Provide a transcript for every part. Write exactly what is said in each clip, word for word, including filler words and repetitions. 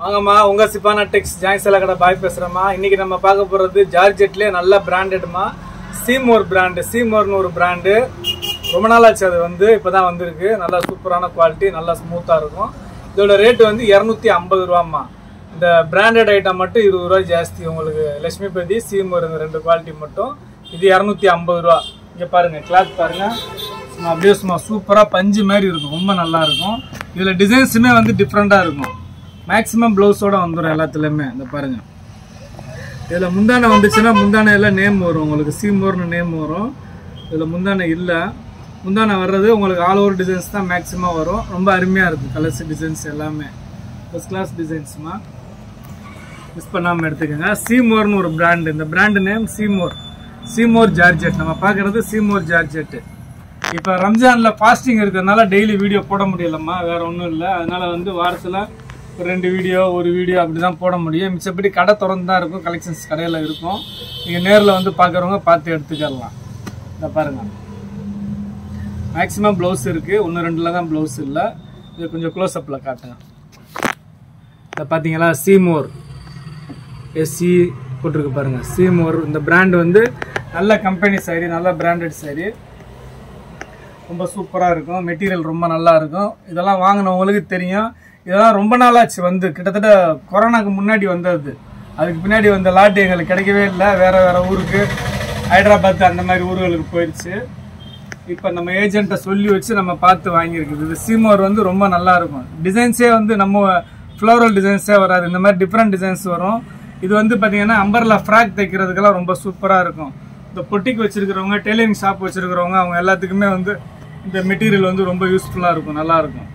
வாங்கம்மா உங்க சிப்பானா டெக்ஸ் ஜாயின்ஸ்ல கடை பாய் பேசுறேம்மா. இன்னைக்கு நம்ம பார்க்க போறது ஜார்ஜெட்லயே நல்ல பிராண்டட்மா சீமோர் பிராண்டு. சீமோர்னு ஒரு பிராண்டு, ரொம்ப நாள் ஆச்சு. அது வந்து இப்பதான் வந்திருக்கு. நல்லா சூப்பரான குவாலிட்டி, நல்லா ஸ்மூத்தா இருக்கும். இதோட ரேட் வந்து இருநூத்தி ஐம்பது ரூபாம்மா. இந்த பிராண்டட் ஐட்டம் மட்டும் இருபது ரூபாய் ஜாஸ்தி. உங்களுக்கு லட்சுமிபதி சீமோர் இந்த ரெண்டு குவாலிட்டி மட்டும் இது இருநூத்தி ஐம்பது ரூபா. இங்க பாருங்க, கிளாத் பாருங்க, அப்படியே சும்மா சூப்பரா பஞ்சு மாதிரி இருக்கும், ரொம்ப நல்லா இருக்கும். இதுல டிசைன்ஸுமே வந்து டிஃப்ரெண்டா இருக்கும். மேக்ஸிமம் பிளவுஸோட வந்துடும் எல்லாத்துலயுமே. இந்த பாருங்க, இதுல முந்தானை வந்துச்சுன்னா முந்தானை எல்லாம் நேம் வரும் உங்களுக்கு, சீமோர்னு நேம் வரும். இதுல முந்தானை இல்லை, முந்தானை வர்றது உங்களுக்கு ஆல் ஓவர் டிசைன்ஸ் தான் மேக்ஸிமம் வரும். ரொம்ப அருமையா இருக்கும் கலர்ஸ் டிசைன்ஸ் எல்லாமே, ஃபர்ஸ்ட் கிளாஸ் டிசைன்ஸ்மா. மிஸ் பண்ணாம எடுத்துக்கோங்க. சீமோர்னு ஒரு பிராண்டு, இந்த brand name Seymour. Seymour georgette நம்ம பார்க்கறது சீமோர் ஜார்ஜெட். இப்போ ரம்ஜான்ல ஃபாஸ்டிங் இருக்கிறதுனால டெய்லி வீடியோ போட முடியலம்மா, வேற ஒன்றும் இல்லை. அதனால வந்து வாரத்தில் ஒரு ரெண்டு வீடியோ ஒரு வீடியோ அப்படி தான் போட முடியும். மிச்சப்படி கடை திறந்து தான் இருக்கும், கலெக்ஷன்ஸ் கடையில் இருக்கும். நீங்கள் நேரில் வந்து பார்க்குறவங்க பார்த்து எடுத்துக்கலாம். இதை பாருங்க, மேக்ஸிமம் ப்ளவுஸ் இருக்குது, ஒன்று ரெண்டில் தான் ப்ளவுஸ் இல்லை. இது கொஞ்சம் க்ளோஸ்அப்பில் காட்டுங்க. இதை பார்த்தீங்களா, சீமோர் எஸ்சி போட்டிருக்கு பாருங்க, சீமோர். இந்த பிராண்டு வந்து நல்ல கம்பெனி சாரி, நல்ல பிராண்டட் சாரி, ரொம்ப சூப்பராக இருக்கும். மெட்டீரியல் ரொம்ப நல்லா இருக்கும். இதெல்லாம் வாங்கினவங்களுக்கு தெரியும். இதெல்லாம் ரொம்ப நாளாச்சு வந்து, கிட்டத்தட்ட கொரோனாக்கு முன்னாடி வந்தது. அதுக்கு பின்னாடி வந்த லாட்டு எங்களுக்கு கிடைக்கவே இல்லை. வேற வேற ஊருக்கு, ஹைதராபாத் அந்த மாதிரி ஊர்களுக்கு போயிடுச்சு. இப்போ நம்ம ஏஜென்ட்டை சொல்லி வச்சு நம்ம பார்த்து வாங்கியிருக்குது. இது சீமோர் வந்து ரொம்ப நல்லா இருக்கும். டிசைன்ஸே வந்து நம்ம ஃப்ளோரல் டிசைன்ஸே வராது, இந்த மாதிரி டிஃப்ரெண்ட் டிசைன்ஸ் வரும். இது வந்து பார்த்தீங்கன்னா அம்பர்லா ஃப்ராக் தைக்கிறதுக்கெல்லாம் ரொம்ப சூப்பராக இருக்கும். இந்த பொட்டிக்கு வச்சிருக்கிறவங்க, டெய்லரிங் ஷாப் வச்சிருக்கிறவங்க, அவங்க எல்லாத்துக்குமே வந்து இந்த மெட்டீரியல் வந்து ரொம்ப யூஸ்ஃபுல்லாக இருக்கும், நல்லா இருக்கும்.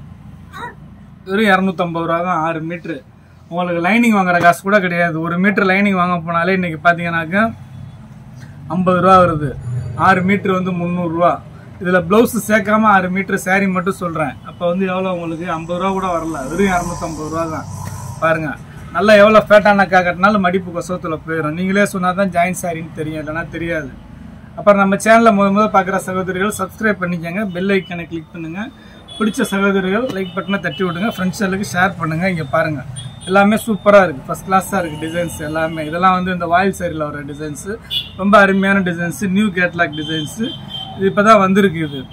வெறும் இரநூத்தம்பது ரூபா தான் ஆறு மீட்ரு. உங்களுக்கு லைனிங் வாங்குற காசு கூட கிடையாது. ஒரு மீட்ரு லைனிங் வாங்க போனாலே இன்னைக்கு பார்த்தீங்கன்னாக்க ஐம்பது ரூபா வருது. ஆறு மீட்ரு வந்து முந்நூறுரூவா. இதில் ப்ளவுஸ் சேர்க்காம ஆறு மீட்ரு சாரீ மட்டும் சொல்கிறேன். அப்போ வந்து எவ்வளோ உங்களுக்கு ஐம்பது ரூபா கூட வரல, வெறும் இரநூத்தம்பது ரூபா தான். பாருங்கள், நல்லா எவ்வளோ ஃபேட்டான காக்கட்டினாலும் மடிப்பு கொசத்தில் போயிடும். நீங்களே சொன்னால் தான் ஜாயின் சாரின்னு தெரியும், இல்லைன்னா தெரியாது. அப்புறம் நம்ம சேனலை முத முதல் பார்க்குற சகோதரிகள் சப்ஸ்கிரைப் பண்ணிக்கோங்க, பெல் ஐக்கனை கிளிக் பண்ணுங்கள். பிடிச்ச சகோதரிகள் லைக் பட்டனை தட்டி விடுங்க, ஃப்ரெண்ட்ஸுகளுக்கு ஷேர் பண்ணுங்கள். இங்கே பாருங்கள், எல்லாமே சூப்பராக இருக்குது, ஃபஸ்ட் கிளாஸாக இருக்குது டிசைன்ஸ் எல்லாமே. இதெல்லாம் வந்து இந்த வாயில் சாரியில் வர டிசைன்ஸு, ரொம்ப அருமையான டிசைன்ஸு, நியூ கேட்லாக் டிசைன்ஸு. இது இப்போ தான் வந்திருக்கு. இது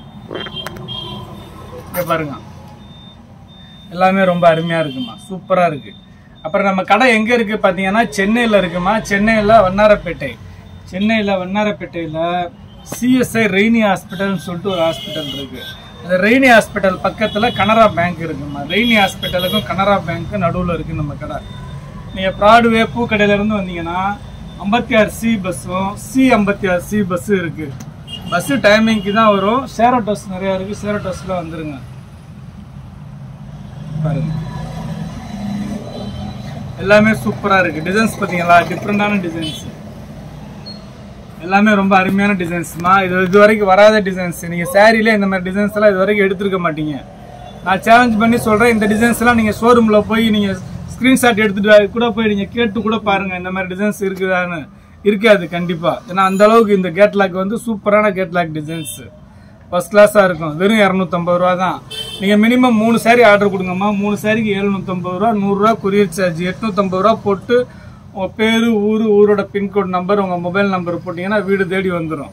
இங்கே பாருங்கள், எல்லாமே ரொம்ப அருமையாக இருக்குமா, சூப்பராக இருக்குது. அப்புறம் நம்ம கடை எங்கே இருக்குது பார்த்தீங்கன்னா சென்னையில் இருக்குமா. சென்னையில் வண்ணாரப்பேட்டை, சென்னையில் வண்ணாரப்பேட்டையில் சிஎஸ்ஐ ரெய்னி ஹாஸ்பிட்டல்னு சொல்லிட்டு ஒரு ஹாஸ்பிட்டல் இருக்குது. அந்த ரெய்னி ஹாஸ்பிட்டல் பக்கத்தில் கனரா பேங்க் இருக்குமா. ரெய்னி ஹாஸ்பிட்டலுக்கும் கனரா பேங்க்கு நடுவில் இருக்குது நம்ம கடை. நீங்கள் ப்ராட்வே பூக்கடையிலேருந்து வந்தீங்கன்னா ஐம்பத்தி ஆறு சி பஸ்ஸும் சி ஐம்பத்தி ஆறு சி பஸ்ஸும் இருக்குது. பஸ்ஸு டைமிங்க்கு தான் வரும். ஷேரோட்டோஸ் நிறையா இருக்குது, ஷேரோட்டோஸில் வந்துடுங்க. பாருங்க, எல்லாமே சூப்பராக இருக்குது. டிசைன்ஸ் பார்த்தீங்களா, டிஃப்ரெண்டான டிசைன்ஸ், எல்லாமே ரொம்ப அருமையான டிசைன்ஸ்மா. இது இது வரைக்கும் வராத டிசைன்ஸ். நீங்கள் சாரியிலே இந்த மாதிரி டிசைன்ஸ் எல்லாம் இது வரைக்கும் எடுத்துருக்க மாட்டீங்க. நான் சேலஞ்ச் பண்ணி சொல்கிறேன், இந்த டிசைன்ஸ் எல்லாம் நீங்கள் ஷோரூமில் போய் நீங்கள் ஸ்க்ரீன்ஷாட் எடுத்துகிட்டு கூட போய் நீங்கள் கேட்டு கூட பாருங்கள், இந்த மாதிரி டிசைன்ஸ் இருக்குதான்னு. இருக்காது கண்டிப்பாக. ஏன்னா அந்த அளவுக்கு இந்த கேட்லாக் வந்து சூப்பரான கேட்லாக் டிசைன்ஸ், ஃபர்ஸ்ட் கிளாஸாக இருக்கும். வெறும் இரநூத்தம்பது ரூபா தான். நீங்கள் மினிமம் மூணு சாரி ஆர்டர் கொடுங்கம்மா. மூணு சாரிக்கு எழுநூற்றம்பது ரூபா, நூறுரூவா கொரியர் சார்ஜ். எட்நூற்றம்பது ரூபா போட்டு உங்கள் பேர், ஊர், ஊரோட பின்கோட் நம்பர், உங்கள் மொபைல் நம்பர் போட்டிங்கன்னா வீடு தேடி வந்துடும்.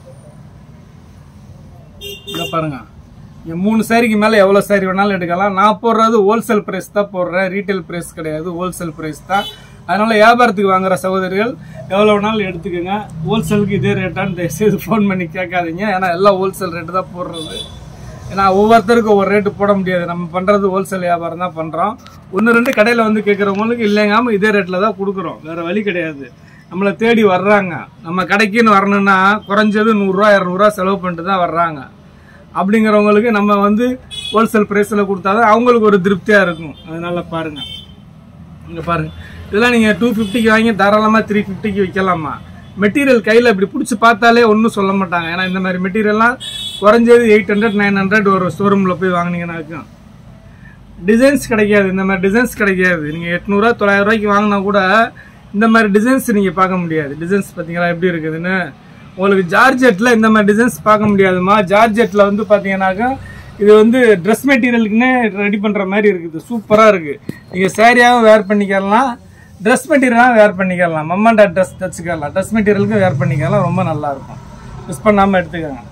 இதை பாருங்க, இங்கே மூணு சாரிக்கு மேலே எவ்வளோ சாரி வேணாலும் எடுக்கலாம். நான் போடுறது ஹோல்சேல் ப்ரைஸ் தான் போடுறேன், ரீட்டைல் ப்ரைஸ் கிடையாது, ஹோல்சேல் ப்ரைஸ் தான். அதனால் வியாபாரத்துக்கு வாங்குற சகோதரிகள் எவ்வளோ வேணாலும் எடுத்துக்கோங்க. ஹோல்சேலுக்கு இதே ரேட்டான்னு தயவுசெய்து ஃபோன் பண்ணி கேட்காதீங்க. ஏன்னா எல்லாம் ஹோல்சேல் ரேட்டு தான் போடுறது. ஏன்னா ஒவ்வொருத்தருக்கும் ஒவ்வொரு ரேட்டு போட முடியாது. நம்ம பண்ணுறது ஹோல்சேல் வியாபாரம் தான் பண்ணுறோம். ஒன்று ரெண்டு கடையில் வந்து கேட்குறவங்களுக்கு இல்லைங்காமல் இதே ரேட்டில் தான் கொடுக்குறோம், வேறு வழி கிடையாது. நம்மளை தேடி வர்றாங்க. நம்ம கடைக்குன்னு வரணுன்னா குறைஞ்சது நூறுரூவா இரநூறுவா செலவு பண்ணிட்டு தான் வர்றாங்க. அப்படிங்கிறவங்களுக்கு நம்ம வந்து ஹோல்சேல் ப்ரைஸில் கொடுத்தா தான் அவங்களுக்கு ஒரு திருப்தியாக இருக்கும். அதனால் பாருங்கள், இங்கே பாருங்கள், இதெல்லாம் நீங்கள் டூ ஃபிஃப்டிக்கு வாங்கி தாராளமாக த்ரீ ஃபிஃப்டிக்கு விற்கலாமா. மெட்டீரியல் கையில் இப்படி பிடிச்சி பார்த்தாலே ஒன்றும் சொல்ல மாட்டாங்க. ஏன்னா இந்த மாதிரி மெட்டீரியல்லாம் குறைஞ்சது எயிட் ஹண்ட்ரட் நைன் ஹண்ட்ரட் ஒரு ஷோரூமில் போய் வாங்கினீங்கன்னாக்கும் டிசைன்ஸ் கிடைக்காது. இந்த மாதிரி டிசைன்ஸ் கிடைக்காது. நீங்கள் எட்நூறுவா தொள்ளாயிரம் ரூபாய்க்கு வாங்கினா கூட இந்த மாதிரி டிசைன்ஸ் நீங்கள் பார்க்க முடியாது. டிசைன்ஸ் பார்த்தீங்களா எப்படி இருக்குதுன்னு. உங்களுக்கு ஜார்ஜெட்டில் இந்த மாதிரி டிசைன்ஸ் பார்க்க முடியாதுமா. ஜார்ஜெட்டில் வந்து பார்த்தீங்கன்னாக்கா இது வந்து ட்ரெஸ் மெட்டீரியலுக்குன்னே ரெடி பண்ணுற மாதிரி இருக்குது. சூப்பராக இருக்குது. நீங்கள் சேரீயாகவும் வேர் பண்ணிக்கலாம், ட்ரெஸ் மெட்டீரியலாகவும் வேர் பண்ணிக்கலாம். மம்மாண்டா ட்ரெஸ் தச்சுக்கலாம், ட்ரெஸ் மெட்டீரியலுக்கும் வேர் பண்ணிக்கலாம். ரொம்ப நல்லாயிருக்கும். மிஸ் பண்ணாமல் எடுத்துக்கோங்க.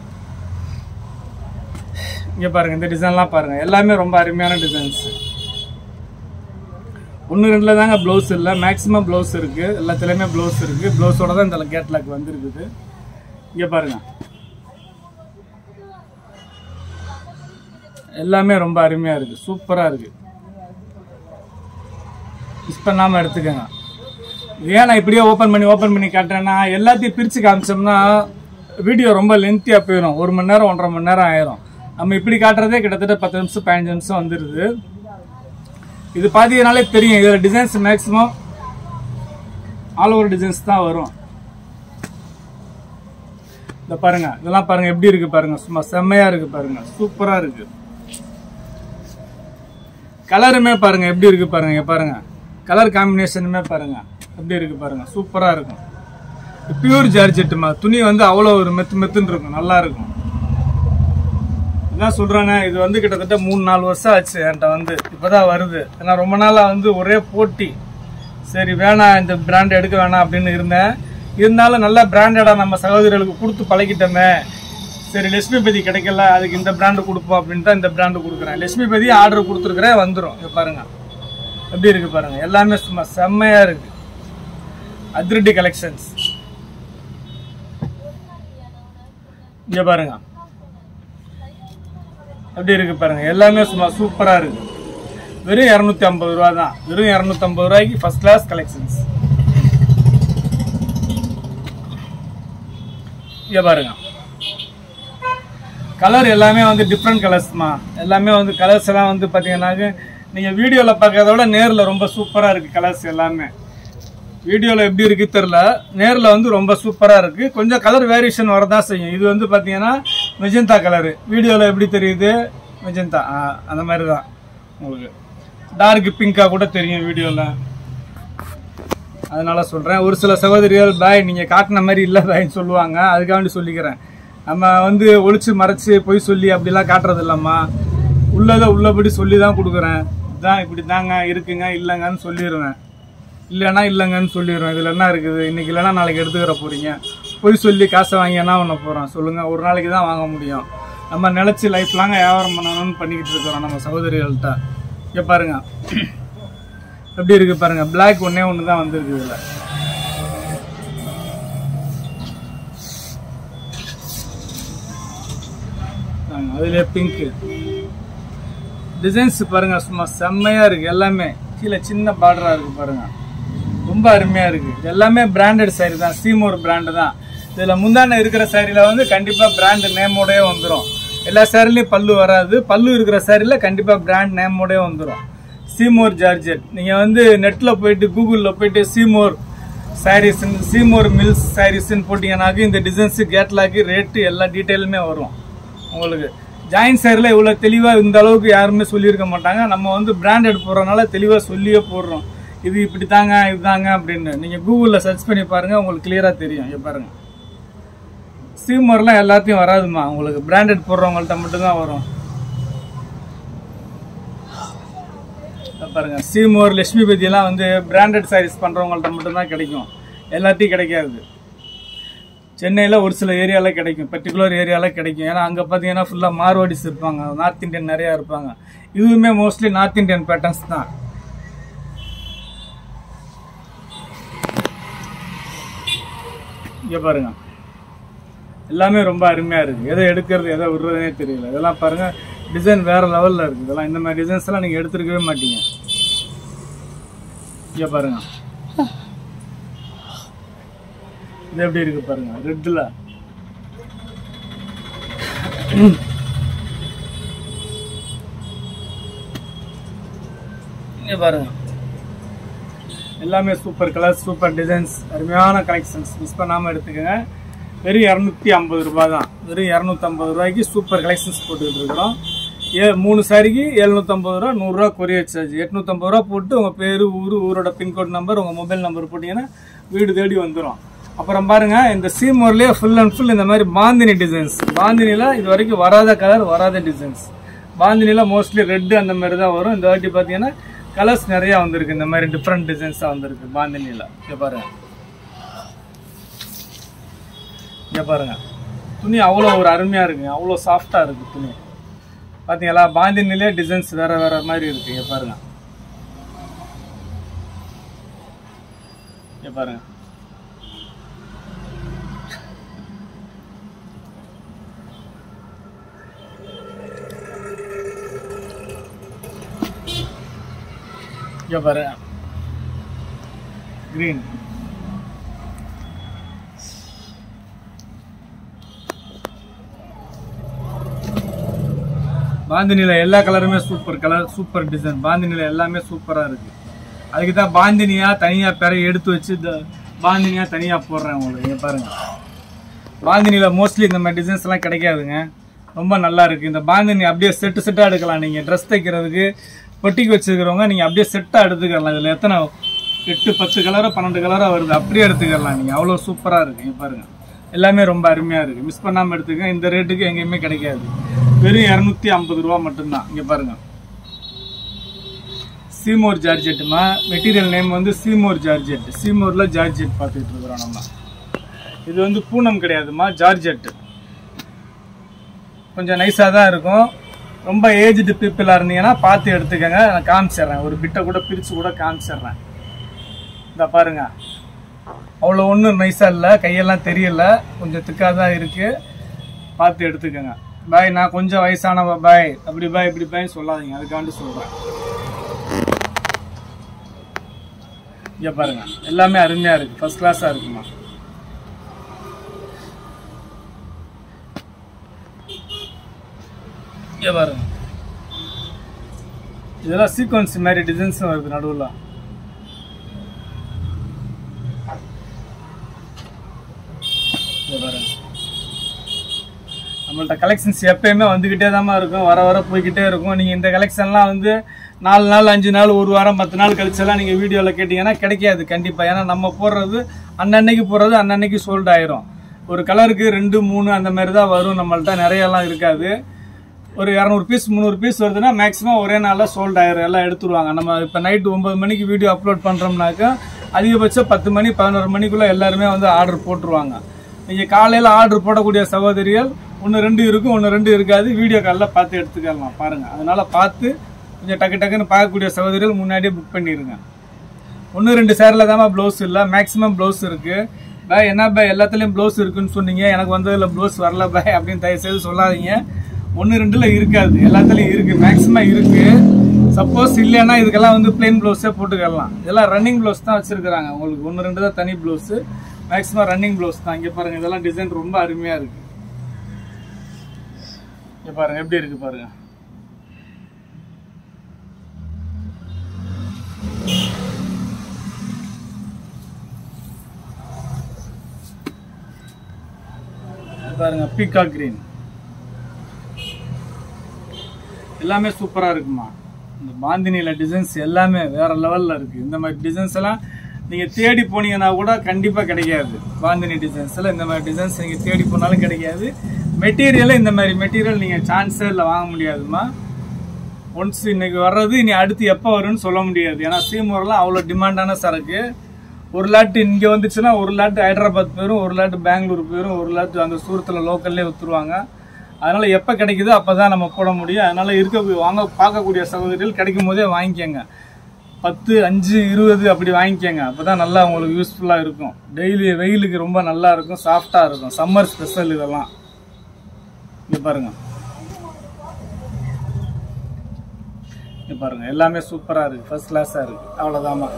இங்கே பாருங்கள், இந்த டிசைன்லாம் பாருங்கள். எல்லாமே ரொம்ப அருமையான டிசைன்ஸு. ஒன்று ரெண்டில் தாங்க ப்ளவுஸ் இல்லை, மேக்ஸிமம் ப்ளவுஸ் இருக்குது. எல்லாத்துலேயுமே ப்ளவுஸ் இருக்குது. ப்ளவுஸோட தான் இந்த கேட்லாக் வந்துருக்குது. இங்கே பாருங்கள், எல்லாமே ரொம்ப அருமையாக இருக்குது. சூப்பராக இருக்குது. மிஸ் பண்ணாமல் எடுத்துக்கோங்க. ஏன் நான் இப்படியே ஓப்பன் பண்ணி ஓப்பன் பண்ணி காட்டுறேன்னா, எல்லாத்தையும் பிரித்து காமிச்சோம்னா வீடியோ ரொம்ப லென்த்தியாக போயிடும். ஒரு மணி நேரம் ஒன்றரை மணி நேரம் ஆயிரும். நம்ம இப்படி காட்டுறதே கிட்டத்தட்ட பத்து நிமிஷம் பதினஞ்சு நிமிஷம் வந்துடுது. இது பார்த்தீங்கனாலே தெரியும், இதில் designs maximum all over designs தான் வரும். இந்த பாருங்க, இதெல்லாம் பாருங்க எப்படி இருக்கு பாருங்க. சும்மா செம்மையா இருக்கு பாருங்க. சூப்பரா இருக்கு. கலருமே பாருங்க எப்படி இருக்கு பாருங்க. பாருங்க கலர் காம்பினேஷனுமே பாருங்க எப்படி இருக்கு பாருங்க. சூப்பரா இருக்கும். பியூர் ஜார்ஜெட்டுமா, துணி வந்து அவ்வளோ ஒரு மெத்து மெத்துன்னு இருக்கும். நல்லா இருக்கும். இதான் சொல்றானே, இது வந்து கிட்டத்தட்ட மூணு நாலு வருஷம் ஆச்சு என்கிட்ட வந்து. இப்பதான் வருது. ஏன்னா ரொம்ப நாளா வந்து ஒரே போட்டி. சரி வேணாம், இந்த பிராண்ட் எடுக்க வேணாம் அப்படின்னு இருந்தேன். இருந்தாலும் நல்ல பிராண்டடா நம்ம சகோதரிகளுக்கு கொடுத்து பழகிட்டோமே. சரி லட்சுமிபதி கிடைக்கல, அதுக்கு இந்த பிராண்டு கொடுப்போம் அப்படின்ட்டு இந்த பிராண்டு கொடுக்குறேன். லட்சுமிபதி ஆர்டர் கொடுத்துருக்குறேன், வந்துடும். இங்க பாருங்க எப்படி இருக்கு பாருங்க. எல்லாமே சும்மா செம்மையா இருக்கு. அதிரடி கலெக்ஷன்ஸ். இங்க பாருங்க எப்படி இருக்கு பாருங்க. எல்லாமே சும்மா சூப்பரா இருக்கு. வெறும் இரநூத்தி ஐம்பது ரூபா தான். வெறும் இரநூத்தி ஐம்பது ரூபாய்க்கு ஃபர்ஸ்ட் கிளாஸ் கலெக்ஷன்ஸ். இங்க பாருங்க, கலர் எல்லாமே வந்து டிஃப்ரெண்ட் கலர்ஸ்மா. எல்லாமே வந்து கலர்ஸ் எல்லாம் வந்து பார்த்தீங்கன்னாக்க நீங்கள் வீடியோவில் பார்க்கறத விட நேரில் ரொம்ப சூப்பராக இருக்குது. கலர்ஸ் எல்லாமே வீடியோவில் எப்படி இருக்குது தெரில, நேரில் வந்து ரொம்ப சூப்பராக இருக்குது. கொஞ்சம் கலர் வேரியேஷன் வரதான் செய்யும். இது வந்து பார்த்தீங்கன்னா மெஜந்தா கலரு, வீடியோவில் எப்படி தெரியுது மெஜந்தா அந்த மாதிரி தான். உங்களுக்கு டார்க் பிங்காக கூட தெரியும் வீடியோவில். அதனால சொல்கிறேன். ஒரு சில சகோதரிகள் பாய் நீங்கள் காட்டின மாதிரி இல்லை பாய்ன்னு சொல்லுவாங்க. அதுக்காண்டி சொல்லிக்கிறேன். நம்ம வந்து ஒளிச்சு மறைச்சு பொய் சொல்லி அப்படிலாம் காட்டுறது இல்லைம்மா. உள்ளதை உள்ளபடி சொல்லி தான் கொடுக்குறேன். இதுதான் இப்படி தாங்க இருக்குங்க, இல்லைங்கன்னு சொல்லிடுவேன். இல்லைன்னா இல்லைங்கன்னு சொல்லிடுவேன். இதில் என்ன இருக்குது, இன்றைக்கி இல்லைன்னா நாளைக்கு எடுத்துக்கிற போகிறீங்க. பொய் சொல்லி காசை வாங்கி என்ன பண்ண போகிறோம் சொல்லுங்கள். ஒரு நாளைக்கு தான் வாங்க முடியும். நம்ம நினச்சி லைஃப் லாங்க வியாபாரம் பண்ணணும்னு பண்ணிக்கிட்டு இருக்கிறோம் நம்ம சகோதரிகள்கிட்ட. இங்கே பாருங்கள் எப்படி இருக்குது பாருங்கள். பிளாக் ஒன்றே ஒன்று தான் வந்துருக்கு இதில். அதுல பிங்க் டிசைன்ஸ் பாருங்க. சும்மா செம்மையா இருக்கு. எல்லாமே கீழே சின்ன பார்டரா இருக்கு பாருங்க. ரொம்ப அருமையா இருக்கு. எல்லாமே பிராண்டட் சாரி தான். சீமோர் பிராண்டு தான். இதுல முந்தான இருக்கிற சாரியில வந்து கண்டிப்பா பிராண்ட் நேமோடய வந்துடும். எல்லா சாரிலையும் பல்லு வராது. பல்லு இருக்கிற சாரியில கண்டிப்பா பிராண்ட் நேமோடய வந்துடும். Seymour georgette. நீங்க வந்து நெட்ல போயிட்டு கூகுள்ல போயிட்டு சீமோர் சாரீஸ், சீமோர் மில்ஸ் சாரீஸ்ன்னு போட்டீங்கன்னாக்க இந்த டிசைன்ஸ், கேட்லாக்கு, ரேட்டு எல்லா டீட்டெயிலுமே வரும் உங்களுக்கு. ஜாயின் சேரில் இவ்வளோ தெளிவாக இந்த அளவுக்கு யாருமே சொல்லியிருக்க மாட்டாங்க. நம்ம வந்து பிராண்டட் போடுறதுனால தெளிவாக சொல்லியே போடுறோம். இது இப்படி தாங்க இதுதாங்க அப்படின்னு. நீங்கள் கூகுளில் சர்ச் பண்ணி பாருங்கள், உங்களுக்கு கிளியராக தெரியும். இங்கே பாருங்கள், சீமோர்லாம் எல்லாத்தையும் வராதுமா. உங்களுக்கு பிராண்டட் போடுறவங்கள்ட்ட மட்டும்தான் வரும். பாருங்கள், சீமோர், லட்சுமிபதியெல்லாம் வந்து பிராண்டட் சாரீஸ் பண்ணுறவங்கள்ட்ட மட்டும்தான் கிடைக்கும். எல்லாத்தையும் கிடைக்காது. சென்னையில் ஒரு சில ஏரியாவில் கிடைக்கும், பர்டிகுலர் ஏரியாவில் கிடைக்கும். ஏன்னா அங்கே பார்த்தீங்கன்னா ஃபுல்லாக மார்வாடிஸ் இருப்பாங்க, நார்த் இந்தியன் நிறையா இருப்பாங்க. இதுவுமே மோஸ்ட்லி நார்த் இந்தியன் பேட்டர்ன்ஸ் தான். இங்கே பாருங்க, எல்லாமே ரொம்ப அருமையாக இருக்குது. எதை எடுக்கிறது எதை விடுறதுனே தெரியல. இதெல்லாம் பாருங்கள், டிசைன் வேறு லெவலில் இருக்குது. இதெல்லாம் இந்த மாதிரி டிசைன்ஸ் எல்லாம் நீங்கள் எடுத்துருக்கவே மாட்டீங்க. இங்கே பாருங்க, இது எப்படி இருக்கு பாருங்க. ரெட்ல இங்க பாருங்க, எல்லாமே சூப்பர் கலர்ஸ், சூப்பர் டிசைன்ஸ், அருமையான கலெக்ஷன்ஸ். மிஸ் பண்ணாம எடுத்துக்கோங்க. வெறும் இரநூத்தி ஐம்பது ரூபாய் தான். வெறும் இரநூத்தி ஐம்பது ரூபாய்க்கு சூப்பர் கலெக்ஷன்ஸ் போட்டுக்கிட்டு இருக்கிறோம். ஏ மூணு சாரிக்கு எழுநூத்தி ஐம்பது ரூபா, நூறுரூவா கொரியர் சார்ஜ். எட்நூத்தி ஐம்பது ரூபா போட்டு உங்க பேரு, ஊரு, ஊரோட பின்கோட் நம்பர், உங்க மொபைல் நம்பர் போட்டீங்கன்னா வீடு தேடி வந்துடும். அப்புறம் பாருங்க, இந்த சீமோர்லயே ஃபுல் அண்ட் ஃபுல் இந்த மாதிரி பாந்தினி டிசைன்ஸ். பாந்தினில இது வரைக்கும் வராத கலர், வராத டிசைன்ஸ். பாந்தினியில் மோஸ்ட்லி ரெட்டு அந்த மாதிரி தான் வரும். இந்த வாட்டி பார்த்தீங்கன்னா கலர்ஸ் நிறையா வந்திருக்கு, இந்த மாதிரி டிஃப்ரெண்ட் டிசைன்ஸாக வந்திருக்கு பாந்தினியில். இங்கே பாருங்கள், இங்கே பாருங்கள், துணி அவ்வளோ ஒரு அருமையாக இருக்குங்க, அவ்வளோ சாஃப்டாக இருக்குது துணி. பார்த்தீங்களா, பாந்தினிலே டிசைன்ஸ் வேறு வேறு மாதிரி இருக்குது. இங்கே பாருங்கள், இங்கே பாருங்கள், இங்கே பாருங்க, கிரீன். பாந்தினியில் எல்லா கலருமே சூப்பர் கலர், சூப்பர் டிசைன். பாந்தினியில் எல்லாமே சூப்பராக இருக்குது. அதுக்கு தான் பாந்தினியாக தனியாக பெற எடுத்து வச்சு இந்த பாந்தினியாக தனியாக போடுறேன் உங்களுக்கு. இங்கே பாருங்கள், பாந்தினியில் மோஸ்ட்லி இந்த மாதிரி டிசைன்ஸ் எல்லாம் கிடைக்காதுங்க, ரொம்ப நல்லா இருக்குது. இந்த பாந்தினி அப்படியே செட்டு செட்டாக எடுக்கலாம். நீங்கள் ட்ரெஸ் தைக்கிறதுக்கு பொட்டிக்கு வச்சுருக்கிறவங்க நீங்கள் அப்படியே செட்டாக எடுத்துக்கலாம். இதில் எத்தனை எட்டு பத்து கலரோ பன்னெண்டு கலரோ வருது, அப்படியே எடுத்துக்கலாம் நீங்கள். அவ்வளோ சூப்பராக இருக்குது. இங்கே பாருங்கள், எல்லாமே ரொம்ப அருமையாக இருக்குது. மிஸ் பண்ணாமல் எடுத்துக்க. இந்த ரேட்டுக்கு எங்கேயுமே கிடைக்காது, வெறும் இரநூத்தி ஐம்பது ரூபா மட்டும்தான். இங்கே பாருங்கள், சீமோர் ஜார்ஜெட்டுமா, மெட்டீரியல் நேம் வந்து சீமோர் ஜார்ஜெட். சீமோரில் ஜார்ஜெட் பார்த்துட்டு இருக்கிறோம் நம்ம. இது வந்து பூனம் கிடையாதுமா, ஜார்ஜெட்டு. கொஞ்சம் நைஸாக தான் இருக்கும். ரொம்ப ஏஜ்டு பீப்புளாக இருந்தீங்கன்னா பார்த்து எடுத்துக்கோங்க. நான் காமிச்சிட்றேன், ஒரு பிட்டை கூட பிரித்து கூட காமிச்சிட்றேன். இந்த பாருங்க, அவ்வளோ ஒன்றும் நைஸாக இல்லை, கையெல்லாம் தெரியல, கொஞ்சம் திக்காக தான் இருக்குது. பார்த்து எடுத்துக்கோங்க. பாய், நான் கொஞ்சம் வயசானவ பாய், அப்படி பாய் இப்படி பாய் சொல்லாதீங்க, அதுக்காண்டி சொல்கிறேன். இங்கே பாருங்க, எல்லாமே அருமையாக இருக்குது, ஃபர்ஸ்ட் கிளாஸாக இருக்குமா. இங்கே பாருங்க, இதெல்லாம் சீக்வன்ஸ் மாதிரி டிசைன்ஸும் வருது நடுவில். இங்கே பாருங்க, நம்மள்ட்ட கலெக்ஷன்ஸ் எப்பயுமே வந்துக்கிட்டே தான் இருக்கும், வர வர போய்கிட்டே இருக்கும். நீங்கள் இந்த கலெக்ஷன்லாம் வந்து நாலு நாள் அஞ்சு நாள் ஒரு வாரம் பத்து நாள் கழிச்செல்லாம் நீங்கள் வீடியோவில் கேட்டிங்கன்னா கிடைக்காது கண்டிப்பாக. ஏன்னா நம்ம போடுறது அன்னன்னைக்கு போடுறது அன்னன்னைக்கு சோல்ட் ஆயிரும். ஒரு கலருக்கு ரெண்டு மூணு அந்த மாதிரி தான் வரும், நம்மள்ட்ட நிறையெல்லாம் இருக்காது. ஒரு இரநூறு பீஸ் முந்நூறு பீஸ் வருதுன்னா மேக்ஸிமம் ஒரே நாளில் சோல்ட் ஆயிரும், எல்லாம் எடுத்துருவாங்க. நம்ம இப்போ நைட்டு ஒம்பது மணிக்கு வீடியோ அப்லோட் பண்ணுறோம்னாக்கா அதிகபட்சம் பத்து மணி பதினோரு மணிக்குள்ளே எல்லாருமே வந்து ஆர்டர் போட்டுருவாங்க. நீங்கள் காலையில் ஆர்டர் போடக்கூடிய சகோதரிகள் ஒன்று ரெண்டு இருக்கும், ஒன்று ரெண்டு இருக்காது. வீடியோ காலில் பார்த்து எடுத்துக்கலாம் பாருங்கள். அதனால் பார்த்து கொஞ்சம் டக்கு டக்குன்னு பார்க்கக்கூடிய சகோதரிகள் முன்னாடியே புக் பண்ணிடுங்க. ஒன்று ரெண்டு சேரில் தான் ப்ளவுஸ் இல்லை, மேக்ஸிமம் ப்ளவுஸ் இருக்குது. பாய் என்ன பாய் எல்லாத்துலேயும் ப்ளவுஸ் இருக்குன்னு சொன்னீங்க, எனக்கு வந்ததில் ப்ளவுஸ் வரல பாய் அப்படின்னு தயவுசெய்து சொல்லாதீங்க. ஒன்று ரெண்டில் இருக்காது, எல்லாத்துலேயும் இருக்குது, மேக்ஸிமம் இருக்குது. சப்போஸ் இல்லைன்னா இதுக்கெல்லாம் வந்து பிளெயின் ப்ளவுஸே போட்டுக்கலாம். இதெல்லாம் ரன்னிங் ப்ளவுஸ் தான் வச்சுருக்குறாங்க. உங்களுக்கு ஒன்று ரெண்டு தான் தனி ப்ளவுஸு, மேக்ஸிமம் ரன்னிங் ப்ளவுஸ் தான். இங்கே பாருங்கள், இதெல்லாம் டிசைன் ரொம்ப அருமையாக இருக்குது. இங்கே பாருங்கள் எப்படி இருக்குது பாருங்கள். பாருங்க, பீகாக் கிரீன் எல்லாமே சூப்பராக இருக்குமா. இந்த பாந்தினியில் டிசைன்ஸ் எல்லாமே வேற லெவலில் இருக்குது. இந்த மாதிரி டிசைன்ஸ் எல்லாம் நீங்கள் தேடி போனீங்கன்னா கூட கண்டிப்பாக கிடைக்காது. பாந்தினி டிசைன்ஸில் இந்த மாதிரி டிசைன்ஸ் நீங்கள் தேடி போனாலும் கிடைக்காது. மெட்டீரியலில் இந்த மாதிரி மெட்டீரியல் நீங்கள் சான்ஸே இல்லை, வாங்க முடியாதுமா. ஒன்ஸ் இன்னைக்கு வர்றது இனி அடுத்து எப்போ வரும்னு சொல்ல முடியாது. ஏன்னா சீமோர்லாம் அவ்வளோ டிமாண்டான சரக்கு. ஒரு லாட்டு இங்கே வந்துச்சுன்னா ஒரு லாட்டு ஹைதராபாத் போயிடும், ஒரு லாட்டு பெங்களூர் போயிடும், ஒரு லாட்டு அங்கே சூரத்தில் லோக்கல்லே விற்றுருவாங்க. அதனால் எப்போ கிடைக்குதோ அப்போ தான் நம்ம போட முடியும். அதனால் இருக்க வாங்க பார்க்கக்கூடிய சகோதரிகள் கிடைக்கும் போதே வாங்கிக்கோங்க. பத்து அஞ்சு இருபது அப்படி வாங்கிக்கோங்க, அப்போ தான் நல்லா உங்களுக்கு யூஸ்ஃபுல்லாக இருக்கும். டெய்லி வெயிலுக்கு ரொம்ப நல்லா இருக்கும், சாஃப்டாக இருக்கும். சம்மர் ஸ்பெஷல் இதெல்லாம். இங்கே பாருங்கள், இங்கே பாருங்கள், எல்லாமே சூப்பராக இருக்குது, ஃபர்ஸ்ட் கிளாஸாக இருக்குது. அவ்வளோதாம்மா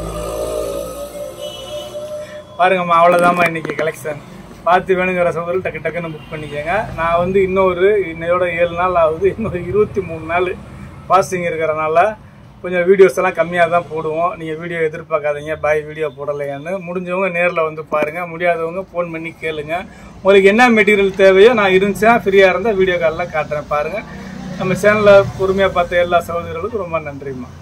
பாருங்கம்மா, அவ்வளோதாம்மா இன்றைக்கி கலெக்ஷன். பார்த்து வேணுங்கிற சகோதரர்கள் டக்கு டக்குன்னு புக் பண்ணிக்கோங்க. நான் வந்து இன்னொரு இன்னையோட ஏழு நாள் ஆகுது, இன்னொரு இருபத்தி மூணு நாள் பாஸ்டிங் இருக்கிறனால கொஞ்சம் வீடியோஸ் எல்லாம் கம்மியாக தான் போடுவோம். நீங்கள் வீடியோ எதிர்பார்க்காதீங்க, பாய் வீடியோ போடலையான்னு. முடிஞ்சவங்க நேரில் வந்து பாருங்கள், முடியாதவங்க ஃபோன் பண்ணி கேளுங்க. உங்களுக்கு என்ன மெட்டீரியல் தேவையோ நான் இருந்துச்சா ஃப்ரீயாக இருந்தால் வீடியோ காலில் காட்டுறேன் பாருங்கள். நம்ம சேனலில் பொறுமையாக பார்த்த எல்லா சகோதரர்களுக்கும் ரொம்ப நன்றிம்மா.